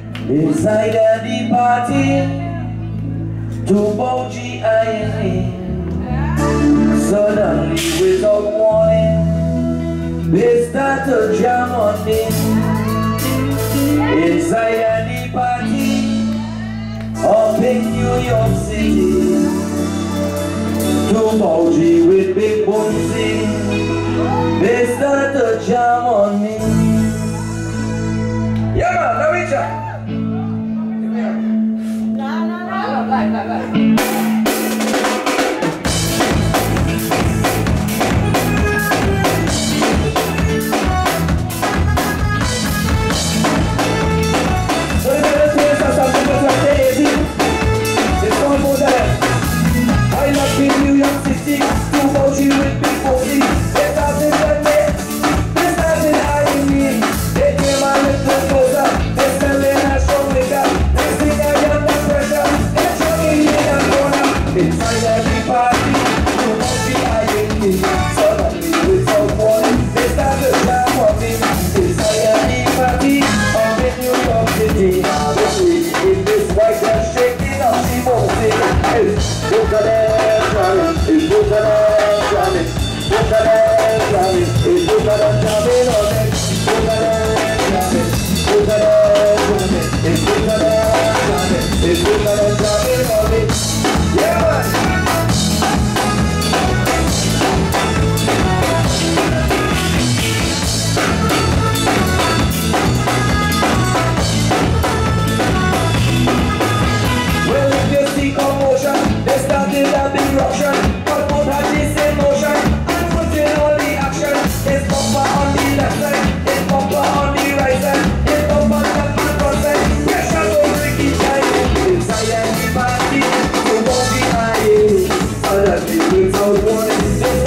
Inside of the party, two Boji eyeing. Suddenly, without warning, they start to jam on me. Inside of the party, up in New York City, two Boji with big boomsy, they start to jam on me. Yeah, man, now we jam. Bye. New York City, two Boji with big booty. They started at me, they started eyeing me. They came a little closer, they selling a strong liquor. They think I am the pressure, they chugging in a corner. Inside every party, two Boji eyeing me. Suddenly without warning, they started jam on me. Inside every party, up in New York City. This week in this white girl shaking up, she won't sing. Look at that. It's Vulgar jamming, Vulgar jamming, it's Vulgar jamming on it. Vulgar jamming, Vulgar jamming, it's Vulgar jamming, it's Vulgar jamming on it. Yeah, man. Well, if you see commotion, they started a big ruction. Without warning,